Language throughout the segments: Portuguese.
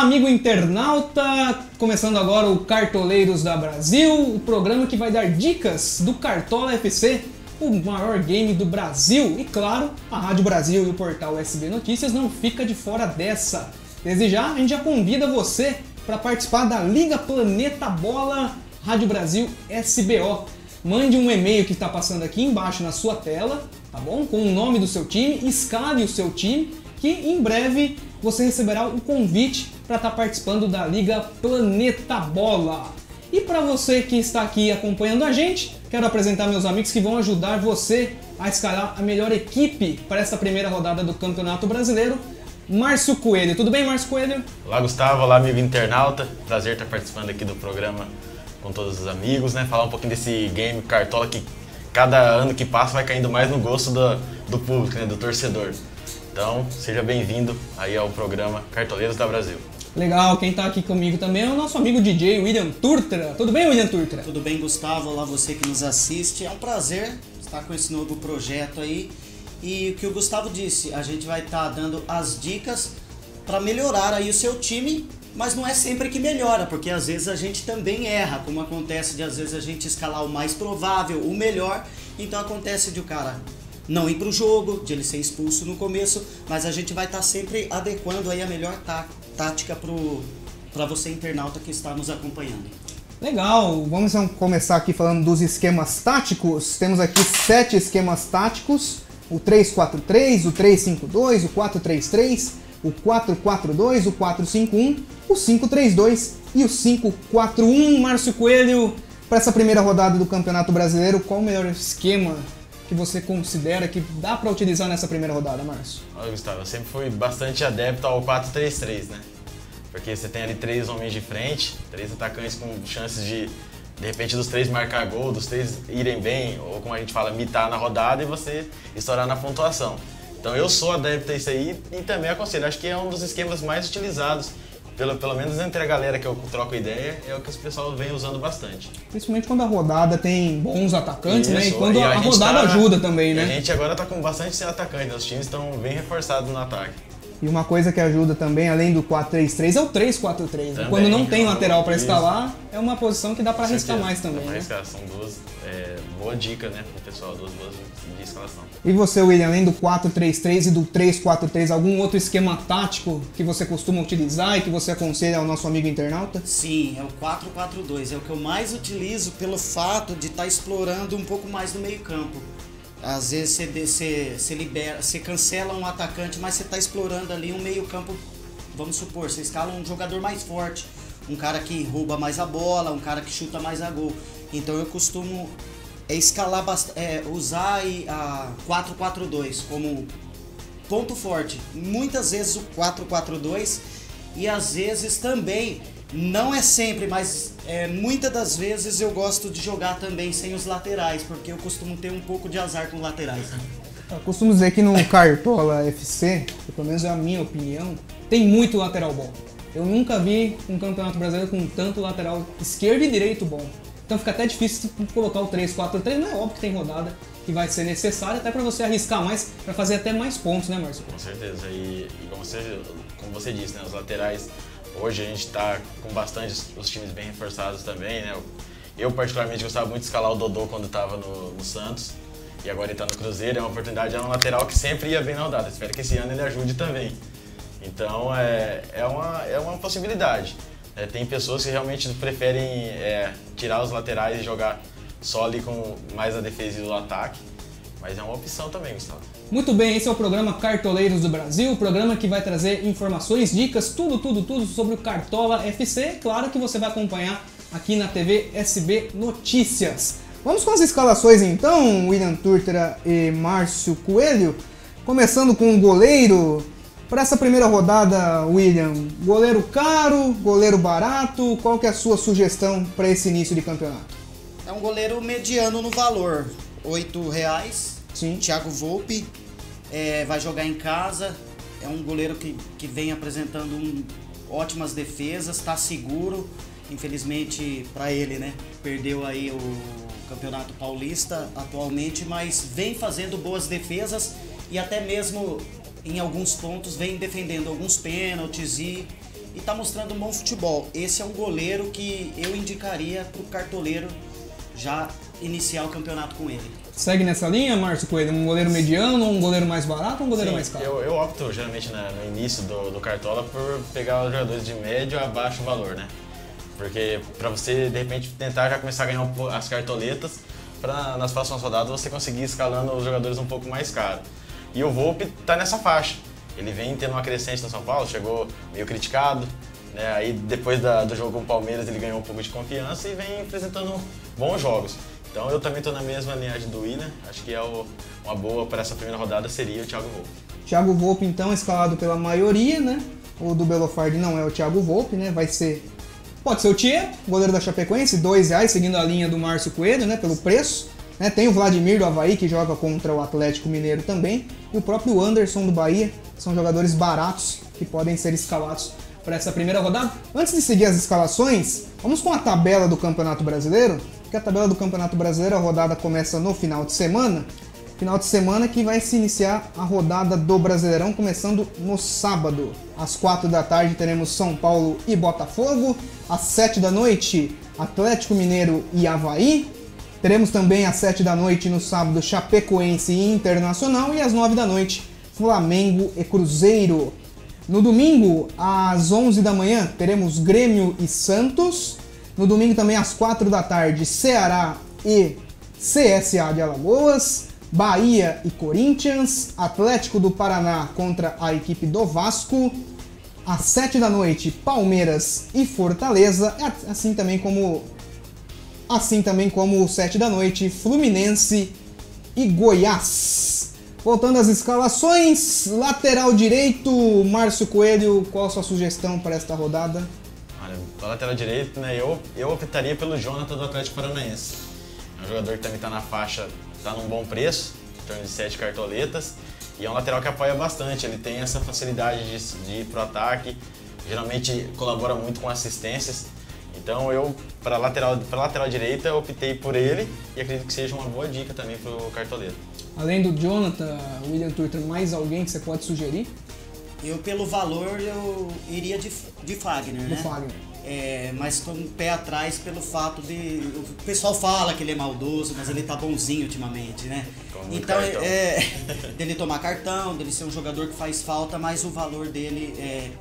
amigo internauta, começando agora o Cartoleiros da Brasil, o programa que vai dar dicas do Cartola FC, o maior game do Brasil. E claro, a Rádio Brasil e o portal SB Notícias não fica de fora dessa. Desde já, a gente já convida você para participar da Liga Planeta Bola Rádio Brasil SBO. Mande um e-mail que está passando aqui embaixo na sua tela, tá bom? Com o nome do seu time, escale o seu time, que em breve você receberá um convite para estar participando da Liga Planeta Bola. E para você que está aqui acompanhando a gente, quero apresentar meus amigos que vão ajudar você a escalar a melhor equipe para essa primeira rodada do Campeonato Brasileiro. Márcio Coelho. Tudo bem, Márcio Coelho? Olá, Gustavo. Olá, amigo internauta. Prazer estar participando aqui do programa com todos os amigos, né? Falar um pouquinho desse game Cartola que cada ano que passa vai caindo mais no gosto do público, né? Do torcedor. Então, seja bem-vindo aí ao programa Cartoleiros da Brasil. Legal, quem está aqui comigo também é o nosso amigo DJ William Turtra. Tudo bem, William Turtra? Tudo bem, Gustavo? Olá, você que nos assiste. É um prazer estar com esse novo projeto aí. E o que o Gustavo disse, a gente vai estar dando as dicas para melhorar aí o seu time, mas não é sempre que melhora, porque às vezes a gente também erra, como acontece de às vezes a gente escalar o mais provável, o melhor, então acontece de o cara não ir para o jogo, de ele ser expulso no começo, mas a gente vai estar sempre adequando aí a melhor tática para você internauta que está nos acompanhando. Legal, vamos então começar aqui falando dos esquemas táticos. Temos aqui 7 esquemas táticos, o 3-4-3, o 3-5-2, o 4-3-3, o 4-4-2, o 4-5-1, o 5-3-2 e o 5-4-1. Márcio Coelho, para essa primeira rodada do Campeonato Brasileiro, qual o melhor esquema que você considera que dá para utilizar nessa primeira rodada, Márcio? Olha, Gustavo, eu sempre fui bastante adepto ao 4-3-3, né? Porque você tem ali 3 homens de frente, 3 atacantes com chances de repente, dos 3 marcar gol, dos 3 irem bem, ou como a gente fala, mitar na rodada e você estourar na pontuação. Então eu sou adepto a isso aí e também aconselho, acho que é um dos esquemas mais utilizados, pelo menos entre a galera que eu troco ideia, é o que o pessoal vem usando bastante. Principalmente quando a rodada tem bons atacantes, isso, né? E quando a rodada ajuda também, né? A gente agora tá com bastante atacante, né? Os times estão bem reforçados no ataque. E uma coisa que ajuda também, além do 4-3-3, é o 3-4-3. Quando não tem lateral para escalar, é uma posição que dá para arriscar mais também. Dá pra arriscar, são duas boa dica, né, pro pessoal, duas boas de escalação. E você, William, além do 4-3-3 e do 3-4-3, algum outro esquema tático que você costuma utilizar e que você aconselha ao nosso amigo internauta? Sim, é o 4-4-2, é o que eu mais utilizo pelo fato de estar explorando um pouco mais no meio campo. Às vezes você cancela um atacante, mas você está explorando ali um meio campo, vamos supor, você escala um jogador mais forte, um cara que rouba mais a bola, um cara que chuta mais a gol. Então eu costumo escalar usar a 4-4-2 como ponto forte. Muitas vezes o 4-4-2 e às vezes também, não é sempre, mas muitas das vezes eu gosto de jogar também sem os laterais, porque eu costumo ter um pouco de azar com laterais. Eu costumo dizer que no Cartola FC, pelo menos é a minha opinião, tem muito lateral bom. Eu nunca vi um campeonato brasileiro com tanto lateral esquerdo e direito bom. Então fica até difícil colocar o 3-4-3, não é óbvio que tem rodada que vai ser necessária até para você arriscar mais, para fazer até mais pontos, né, Márcio? Com certeza, e como você disse, né, os laterais, hoje a gente está com bastante os times bem reforçados também, né? Eu particularmente gostava muito de escalar o Dodô quando estava no Santos, e agora ele está no Cruzeiro, é uma oportunidade, é um lateral que sempre ia bem na rodada, espero que esse ano ele ajude também. Então é uma possibilidade. Tem pessoas que realmente preferem tirar os laterais e jogar só ali com mais a defesa e o ataque, mas é uma opção também, Gustavo. Muito bem, esse é o programa Cartoleiros do Brasil, o programa que vai trazer informações, dicas, tudo sobre o Cartola FC. Claro que você vai acompanhar aqui na TV SB Notícias. Vamos com as escalações então, William Turtra e Márcio Coelho. Começando com o goleiro. Para essa primeira rodada, William, goleiro caro, goleiro barato, qual que é a sua sugestão para esse início de campeonato? É um goleiro mediano no valor, R$8. Sim. Thiago Volpi, vai jogar em casa, é um goleiro que vem apresentando ótimas defesas, está seguro, infelizmente para ele, né? Perdeu aí o Campeonato Paulista atualmente, mas vem fazendo boas defesas e até mesmo em alguns pontos vem defendendo alguns pênaltis e e está mostrando um bom futebol. Esse é um goleiro que eu indicaria para o cartoleiro já iniciar o campeonato com ele. Segue nessa linha, Márcio Coelho? Um goleiro mediano, um goleiro mais barato ou um goleiro mais caro? Eu opto geralmente no início do Cartola por pegar os jogadores de médio a baixo valor, né? Porque para você, de repente, tentar já começar a ganhar as cartoletas, para nas próximas rodadas você conseguir escalando os jogadores um pouco mais caros. E o Volpi tá nessa faixa. Ele vem tendo uma crescente no São Paulo, chegou meio criticado, né? Aí depois do jogo com o Palmeiras ele ganhou um pouco de confiança e vem apresentando bons jogos. Então eu também estou na mesma linhagem do Willian, acho que uma boa para essa primeira rodada seria o Thiago Volpi. Thiago Volpi então escalado pela maioria, né? O do Belo Fardi não é o Thiago Volpi, né? Pode ser o Thier, goleiro da Chapecoense, R$2, seguindo a linha do Márcio Coelho, né? Pelo preço. Né? Tem o Vladimir do Avaí, que joga contra o Atlético Mineiro também. E o próprio Anderson do Bahia. São jogadores baratos que podem ser escalados para essa primeira rodada. Antes de seguir as escalações, vamos com a tabela do Campeonato Brasileiro. Porque a tabela do Campeonato Brasileiro, a rodada começa no final de semana. Final de semana que vai se iniciar a rodada do Brasileirão, começando no sábado. Às 4 da tarde teremos São Paulo e Botafogo. Às 7 da noite, Atlético Mineiro e Avaí. Teremos também às 7 da noite no sábado Chapecoense e Internacional. E às 9 da noite, Flamengo e Cruzeiro. No domingo, às 11 da manhã, teremos Grêmio e Santos. No domingo também às 4 da tarde, Ceará e CSA de Alagoas. Bahia e Corinthians, Atlético do Paraná contra a equipe do Vasco, às 7 da noite, Palmeiras e Fortaleza, assim também como 7 da noite, Fluminense e Goiás. Voltando às escalações, lateral direito, Márcio Coelho, qual a sua sugestão para esta rodada? Olha, para lateral direito, né, eu optaria pelo Jonathan do Atlético Paranaense. É um jogador que também está na faixa, está num bom preço, em torno de 7 cartoletas, e é um lateral que apoia bastante, ele tem essa facilidade de ir pro ataque, geralmente colabora muito com assistências, então eu, para lateral direita, eu optei por ele e acredito que seja uma boa dica também para o cartoleiro. Além do Jonathan, Willian Turter, mais alguém que você pode sugerir? Eu, pelo valor, eu iria de Fagner, né? Do Fagner. Mas estou um pé atrás pelo fato de... O pessoal fala que ele é maldoso, mas ele tá bonzinho ultimamente, né? Então, dele tomar cartão, dele ser um jogador que faz falta, mas o valor dele,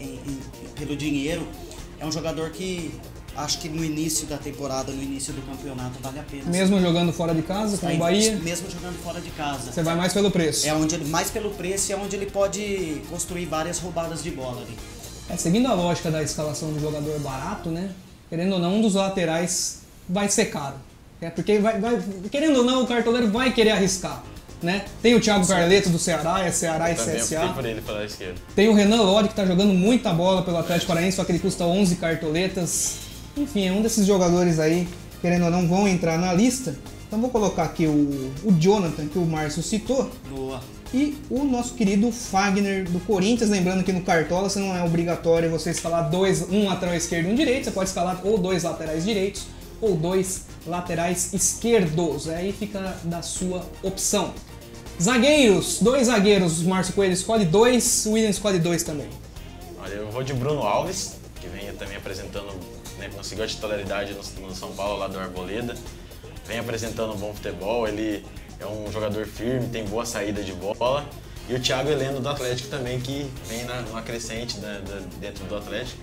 pelo dinheiro, é um jogador que acho que no início da temporada, no início do campeonato, vale a pena. Mesmo jogando fora de casa, com o Bahia? Mesmo jogando fora de casa. Você vai mais pelo preço? Mais pelo preço é onde ele pode construir várias roubadas de bola ali. Seguindo a lógica da escalação do jogador barato, né? Querendo ou não, um dos laterais vai ser caro. Porque querendo ou não, o cartoleiro vai querer arriscar. Né? Tem o Thiago Carleto do Ceará, Ceará e CSA. Por ele pela esquerda. Tem o Renan Lodi, que está jogando muita bola pelo Atlético Paranaense, só que ele custa 11 cartoletas. Enfim, é um desses jogadores aí, querendo ou não, vão entrar na lista. Então vou colocar aqui o Jonathan, que o Márcio citou. Boa. E o nosso querido Fagner do Corinthians. Lembrando que no Cartola você não é obrigatório você escalar um lateral esquerdo e um direito. Você pode escalar ou 2 laterais direitos ou 2 laterais esquerdos. Aí fica da sua opção. Zagueiros, 2 zagueiros. Márcio Coelho escolhe 2, o Willian escolhe 2 também. Olha, eu vou de Bruno Alves, que vem também apresentando, né, conseguiu a titularidade no São Paulo lá do Arboleda. Vem apresentando um bom futebol, ele é um jogador firme, tem boa saída de bola. E o Thiago Heleno do Atlético também, que vem numa crescente dentro do Atlético.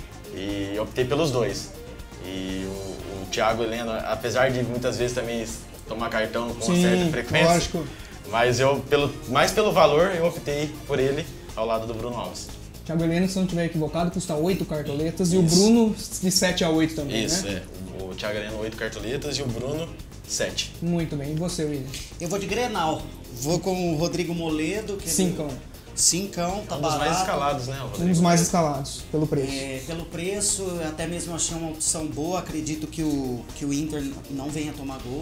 E eu optei pelos 2. E o Thiago Heleno, apesar de muitas vezes também tomar cartão com uma certa frequência, lógico. Mas mais pelo valor, eu optei por ele ao lado do Bruno Alves. Thiago Heleno, se não estiver equivocado, custa 8 cartoletas. Isso. E o Bruno de 7 a 8 também, isso, né? O Thiago Heleno 8 cartoletas e o Bruno 7. Muito bem. E você, Willian? Eu vou de Grenal. Vou com o Rodrigo Moledo. Que Cincão. Tá barato. Um dos mais escalados, né, Rodrigo? Um dos mais escalados, pelo preço. Pelo preço, até mesmo achei uma opção boa. Acredito que o Inter não venha tomar gol.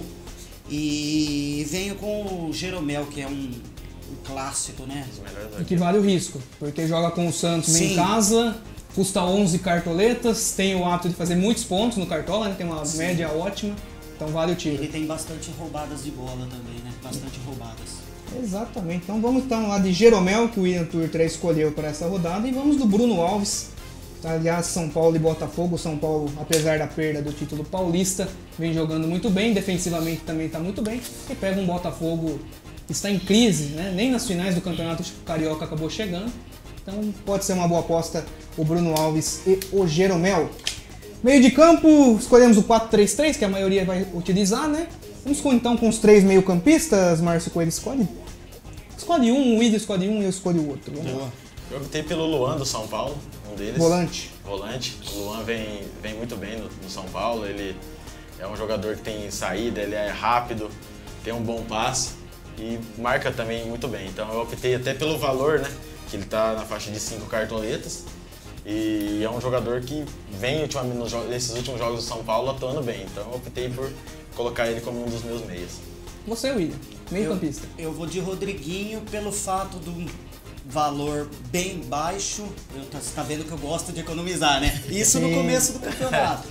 E venho com o Jeromel, que é um clássico, né? E que vale o risco, porque joga com o Santos em casa, custa 11 cartoletas, tem o hábito de fazer muitos pontos no Cartola, né? Tem uma média ótima, então vale o tiro. Ele tem bastante roubadas de bola também, né? Bastante roubadas. Exatamente, então vamos então lá de Jeromel, que o Willian Turter escolheu para essa rodada, e vamos do Bruno Alves. Aliás, São Paulo e Botafogo. São Paulo, apesar da perda do título paulista, vem jogando muito bem, defensivamente também está muito bem, e pega um Botafogo que está em crise, né? Nem nas finais do Campeonato Carioca acabou chegando, então pode ser uma boa aposta o Bruno Alves e o Jeromel. Meio de campo, escolhemos o 4-3-3, que a maioria vai utilizar, né? Vamos então com os 3 meio-campistas. Márcio Coelho escolhe um, o Willian escolhe um e eu escolho o outro. Eu optei pelo Luan do São Paulo, um deles. Volante. O Luan vem muito bem no São Paulo, ele é um jogador que tem saída, ele é rápido, tem um bom passe e marca também muito bem. Então eu optei até pelo valor, né? Que ele tá na faixa de 5 cartoletas e é um jogador que vem ultimamente nesses últimos jogos do São Paulo atuando bem. Então eu optei por colocar ele como um dos meus meias. Você, Willian, meio-campista. Eu vou de Rodriguinho pelo fato do valor bem baixo. Você está vendo que eu gosto de economizar, né? Isso no começo do campeonato.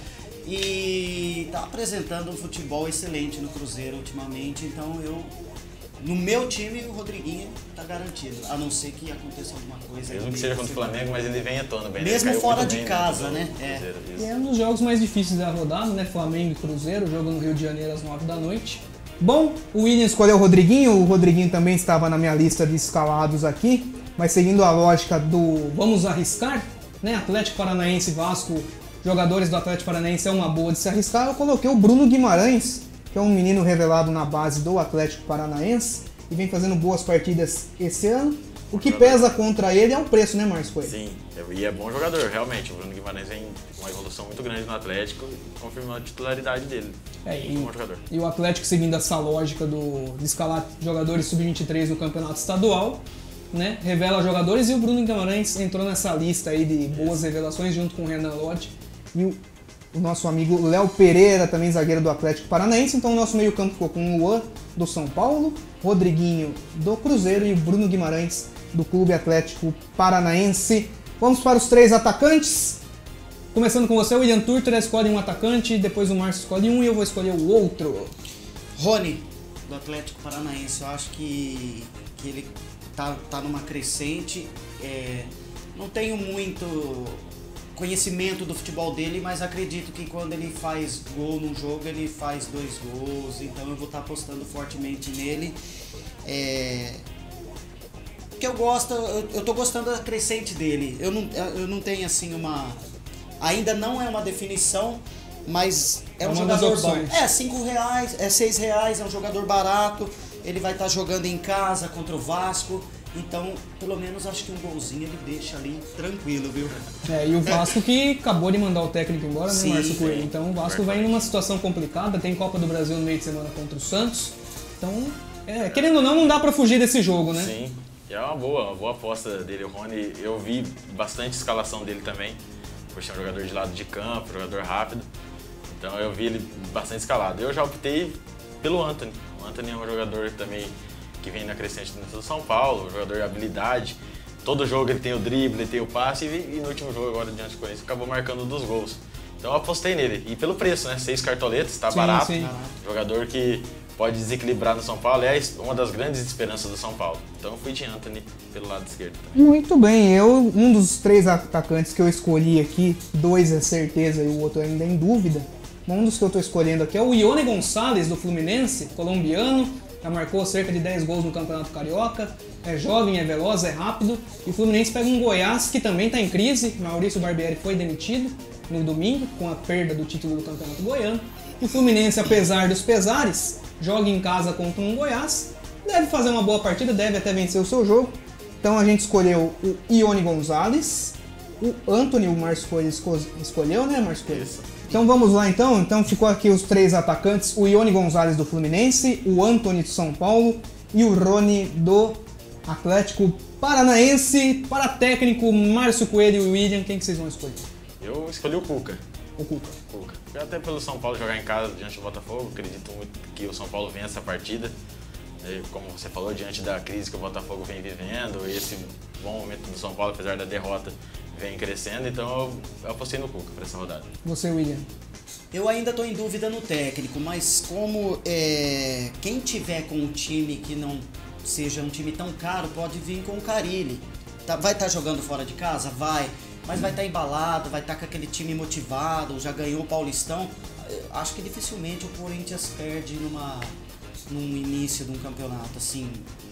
E tá apresentando um futebol excelente no Cruzeiro ultimamente, então no meu time o Rodriguinho tá garantido, a não ser que aconteça alguma coisa. Mesmo que seja contra o Flamengo, mas ele vem atuando bem. Mesmo fora de casa, né? É um dos jogos mais difíceis da rodada, né? Flamengo e Cruzeiro, jogo no Rio de Janeiro às 9 da noite. Bom, o Willian escolheu o Rodriguinho também estava na minha lista de escalados aqui, mas seguindo a lógica do vamos arriscar, né? Atlético Paranaense e Vasco, jogadores do Atlético Paranaense é uma boa de se arriscar, eu coloquei o Bruno Guimarães, que é um menino revelado na base do Atlético Paranaense e vem fazendo boas partidas esse ano. O que pesa contra ele é o preço, né, Márcio Coelho? Sim, e é bom jogador, realmente. O Bruno Guimarães vem com uma evolução muito grande no Atlético e confirmou a titularidade dele. Bom jogador. E o Atlético, seguindo essa lógica de escalar jogadores sub-23 no campeonato estadual, né, revela jogadores, e o Bruno Guimarães entrou nessa lista aí de boas revelações junto com o Renan Lodge e o nosso amigo Léo Pereira, também zagueiro do Atlético Paranaense. Então o nosso meio campo ficou com o Luan do São Paulo, Rodriguinho do Cruzeiro e o Bruno Guimarães do Clube Atlético Paranaense. Vamos para os 3 atacantes. Começando com você, o Willian Turter escolhe um atacante, depois o Márcio escolhe um e eu vou escolher o outro. Rony, do Atlético Paranaense. Eu acho que ele tá numa crescente. Não tenho muito conhecimento do futebol dele, mas acredito que quando ele faz gol num jogo, ele faz 2 gols, então eu vou estar apostando fortemente nele. Que eu tô gostando da crescente dele. Eu não tenho assim ainda não é uma definição, mas é um jogador bom. R$ 5, R$ 6, é um jogador barato, ele vai estar jogando em casa contra o Vasco. Então, pelo menos acho que um golzinho ele deixa ali tranquilo, viu? E o Vasco que acabou de mandar o técnico embora, né, Márcio Coelho? Então o Vasco vai numa situação complicada, tem Copa do Brasil no meio de semana contra o Santos. Então, querendo ou não dá pra fugir desse jogo, né? Sim, é uma boa aposta dele, o Rony. Eu vi bastante escalação dele também, por ser um jogador de lado de campo, jogador rápido. Então eu vi ele bastante escalado. Eu já optei pelo Antony. O Antony é um jogador também que vem na crescente dentro do São Paulo, um jogador de habilidade. Todo jogo ele tem o drible, ele tem o passe e no último jogo agora diante do Corinthians acabou marcando 2 gols. Então eu apostei nele. E pelo preço, né? 6 cartoletas, tá barato. Sim. Jogador que pode desequilibrar no São Paulo, é uma das grandes esperanças do São Paulo. Então eu fui de Antony pelo lado esquerdo também. Muito bem, um dos 3 atacantes que eu escolhi aqui, 2 é certeza e o outro ainda é em dúvida. Um dos que eu estou escolhendo aqui é o Ione Gonçalves do Fluminense, colombiano. Já marcou cerca de 10 gols no Campeonato Carioca, é jovem, é veloz, é rápido. E o Fluminense pega um Goiás que também está em crise. Maurício Barbieri foi demitido no domingo com a perda do título do Campeonato Goiano. E o Fluminense, apesar dos pesares, joga em casa contra um Goiás. Deve fazer uma boa partida, deve até vencer o seu jogo. Então a gente escolheu o Ione Gonçalves, o Antony, o Márcio Coelho escolheu, né, Márcio Coelho? Isso. Então vamos lá então ficou aqui os 3 atacantes, o Ione Gonçalves do Fluminense, o Antony do São Paulo e o Rony do Atlético Paranaense. Para técnico, Márcio Coelho e o Willian, quem que vocês vão escolher? Eu escolhi o Cuca. O Cuca. Até pelo São Paulo jogar em casa diante do Botafogo, acredito muito que o São Paulo vença essa partida. Como você falou, diante da crise que o Botafogo vem vivendo, esse bom momento do São Paulo, apesar da derrota, vem crescendo, então eu apostei no Cuca para essa rodada. Você, Willian? Eu ainda estou em dúvida no técnico, mas como quem tiver com um time que não seja um time tão caro, pode vir com o Carille. Vai estar jogando fora de casa? Vai. mas vai estar embalado, vai estar com aquele time motivado, já ganhou o Paulistão. Acho que dificilmente o Corinthians perde num início de um campeonato assim,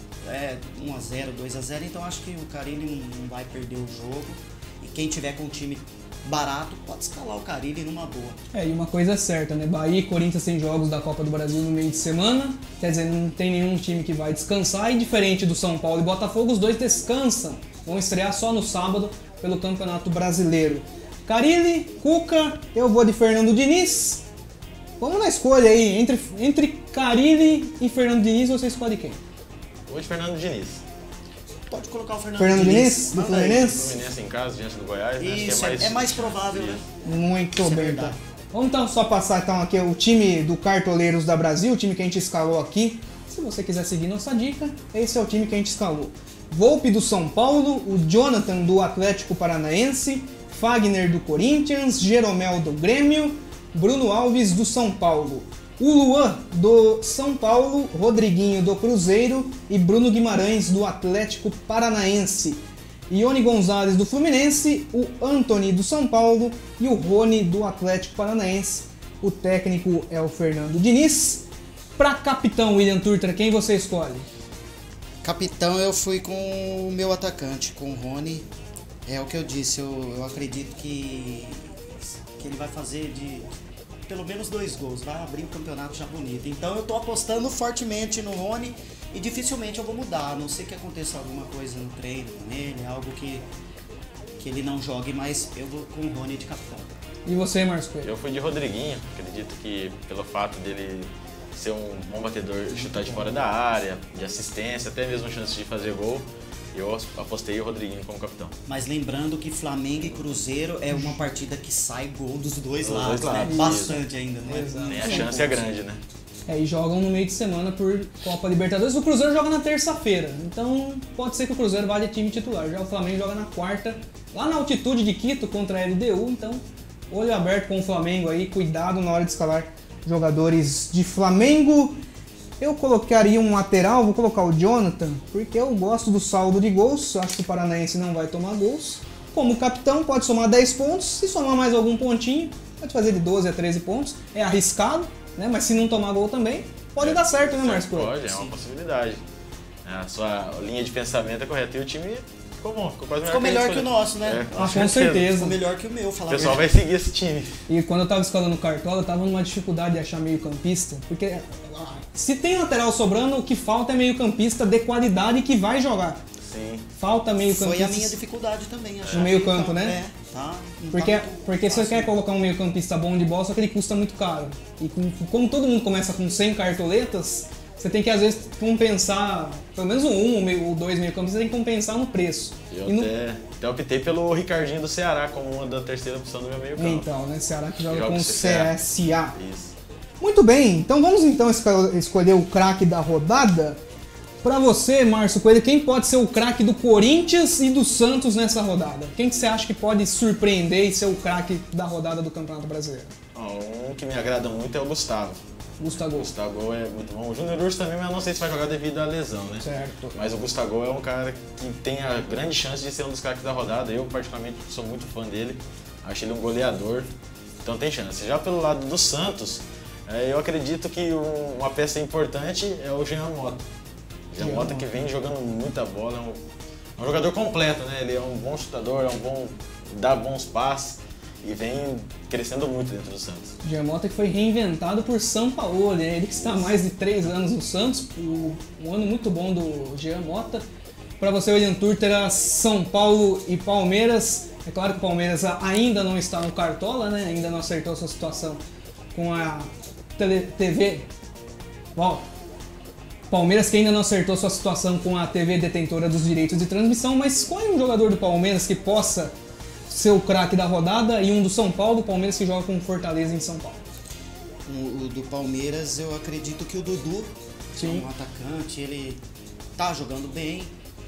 1-0, 2-0, então acho que o Carille não vai perder o jogo. E quem tiver com um time barato pode escalar o Carille numa boa. E uma coisa é certa, né? Bahia e Corinthians têm jogos da Copa do Brasil no meio de semana, quer dizer, não tem nenhum time que vai descansar, e diferente do São Paulo e Botafogo, os dois descansam, vão estrear só no sábado pelo Campeonato Brasileiro. Carille, Cuca, eu vou de Fernando Diniz. Vamos na escolha aí, entre Carille e Fernando Diniz, você escolhe quem? Vou de Fernando Diniz. Pode colocar o Fernando Diniz, do Fluminense? Fluminense em casa, diante do Goiás. Isso, acho que é mais provável, né? Muito Isso bem, é então. Vamos então só passar então aqui o time do Cartoleiros da Brasil, o time que a gente escalou aqui. Se você quiser seguir nossa dica, esse é o time que a gente escalou. Volpe do São Paulo, o Jonathan do Atlético Paranaense, Fagner do Corinthians, Jeromel do Grêmio, Bruno Alves do São Paulo, o Luan do São Paulo, Rodriguinho do Cruzeiro e Bruno Guimarães do Atlético Paranaense, Ione Gonzalez do Fluminense, o Antony do São Paulo e o Rony do Atlético Paranaense. O técnico é o Fernando Diniz. Para capitão, William Turter, quem você escolhe? Capitão, eu fui com o meu atacante, com o Rony. É o que eu disse, eu acredito que ele vai fazer de pelo menos 2 gols, vai abrir o campeonato já bonito. Então eu tô apostando fortemente no Rony e dificilmente eu vou mudar, a não ser que aconteça alguma coisa no treino com ele, algo que ele não jogue, mas eu vou com o Rony de capitão. E você, Márcio Coelho? Eu fui de Rodriguinho, acredito que pelo fato dele ser um bom batedor, chutar de fora da área, de assistência, até mesmo chance de fazer gol, eu apostei o Rodriguinho como capitão. Mas lembrando que Flamengo e Cruzeiro é uma partida que sai gol dos dois Dos lados, dois né? lados, Bastante ainda, né? Nem a chance é grande, né? E jogam no meio de semana por Copa Libertadores. O Cruzeiro joga na terça-feira, então pode ser que o Cruzeiro vá de time titular. Já o Flamengo joga na quarta, lá na altitude de Quito contra a LDU, então olho aberto com o Flamengo aí, cuidado na hora de escalar jogadores de Flamengo. Eu colocaria um lateral, vou colocar o Jonathan, porque eu gosto do saldo de gols, acho que o Paranaense não vai tomar gols. Como capitão, pode somar 10 pontos, se somar mais algum pontinho, pode fazer de 12 a 13 pontos. É arriscado, né? Mas se não tomar gol também, pode dar certo, né, Márcio? Pode, é uma possibilidade. A sua linha de pensamento é correta e o time ficou bom, ficou quase melhor que o nosso, né? Com certeza. Ficou melhor que o meu, falar O pessoal vai seguir esse time. E quando eu tava escalando o Cartola, eu tava numa dificuldade de achar meio campista, porque se tem lateral sobrando, o que falta é meio campista de qualidade que vai jogar. Sim. Falta meio campista. Foi a minha dificuldade também, acho. No meio campo, né? Tá. Porque se você quer colocar um meio campista bom de bola, só que ele custa muito caro. E como todo mundo começa com 100 cartoletas, você tem que às vezes compensar, pelo menos ou 2 meio campistas, você tem que compensar no preço. Eu até optei pelo Ricardinho do Ceará como uma da terceira opção do meu meio campo. Então, né? Ceará que joga com o CSA. Isso. Muito bem, então vamos então escolher o craque da rodada. Pra você, Márcio Coelho, quem pode ser o craque do Corinthians e do Santos nessa rodada? Quem que você acha que pode surpreender e ser o craque da rodada do Campeonato Brasileiro? Um que me agrada muito é o Gustavo. Gustavo. O Gustavo é muito bom. O Júnior Urso também, mas eu não sei se vai jogar devido à lesão, né? Certo. Mas o Gustavo é um cara que tem a grande chance de ser um dos craques da rodada. Eu, particularmente, sou muito fã dele. Acho ele um goleador, então tem chance. Já pelo lado do Santos, eu acredito que uma peça importante é o Jean Mota. Jean Mota que vem jogando muita bola, é um jogador completo, né? Ele é um bom chutador, dá bons passes e vem crescendo muito dentro do Santos. Jean Mota que foi reinventado por São Paulo, né? Ele que está há mais de 3 anos no Santos, um ano muito bom do Jean Mota. Para você, William Turter, São Paulo e Palmeiras. É claro que o Palmeiras ainda não está no Cartola, né? Ainda não acertou a sua situação com a TV. Palmeiras que ainda não acertou sua situação com a TV detentora dos direitos de transmissão, mas qual é um jogador do Palmeiras que possa ser o craque da rodada e um do São Paulo, o Palmeiras que joga com Fortaleza em São Paulo? O do Palmeiras, eu acredito que o Dudu, sim, é um atacante, ele tá jogando bem,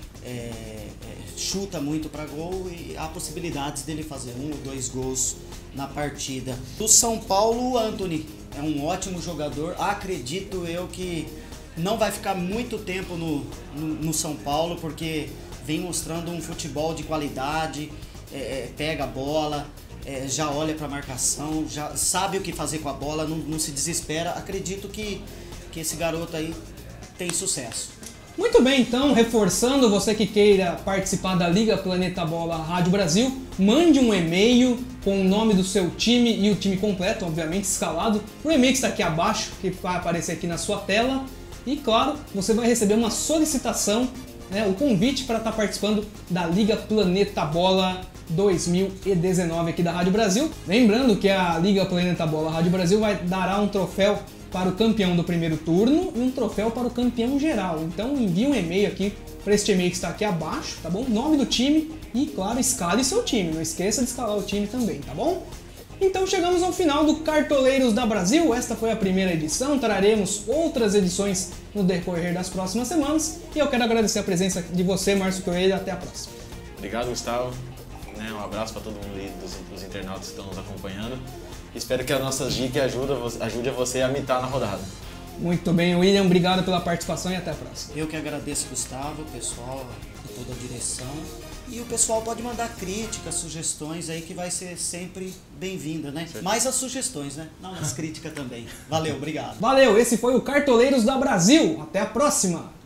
chuta muito para gol e há possibilidades dele fazer 1 ou 2 gols na partida. Do São Paulo, o Antony é um ótimo jogador, acredito eu que não vai ficar muito tempo no São Paulo, porque vem mostrando um futebol de qualidade pega a bola, já olha para a marcação, já sabe o que fazer com a bola, não se desespera. Acredito que esse garoto aí tem sucesso. Muito bem, então, reforçando, você que queira participar da Liga Planeta Bola Rádio Brasil, mande um e-mail com o nome do seu time e o time completo, obviamente, escalado, o e-mail que está aqui abaixo, que vai aparecer aqui na sua tela. E, claro, você vai receber uma solicitação, né, o convite para estar participando da Liga Planeta Bola 2019 aqui da Rádio Brasil. Lembrando que a Liga Planeta Bola Rádio Brasil dará um troféu para o campeão do primeiro turno e um troféu para o campeão geral. Então envie um e-mail aqui para este e-mail que está aqui abaixo, tá bom? Nome do time e, claro, escale seu time. Não esqueça de escalar o time também, tá bom? Então chegamos ao final do Cartoleiros da Brasil. Esta foi a primeira edição. Traremos outras edições no decorrer das próximas semanas. E eu quero agradecer a presença de você, Márcio Coelho. Até a próxima. Obrigado, Gustavo. Um abraço para todo mundo aí, dos internautas que estão nos acompanhando. Espero que as nossas dicas ajude você a mitar na rodada. Muito bem, William. Obrigado pela participação e até a próxima. Eu que agradeço, Gustavo, o pessoal, toda a direção. E o pessoal pode mandar críticas, sugestões aí que vai ser sempre bem-vinda, né? Mais as sugestões, né? Não, as críticas também. Valeu, obrigado. Valeu, esse foi o Cartoleiros da Brasil. Até a próxima.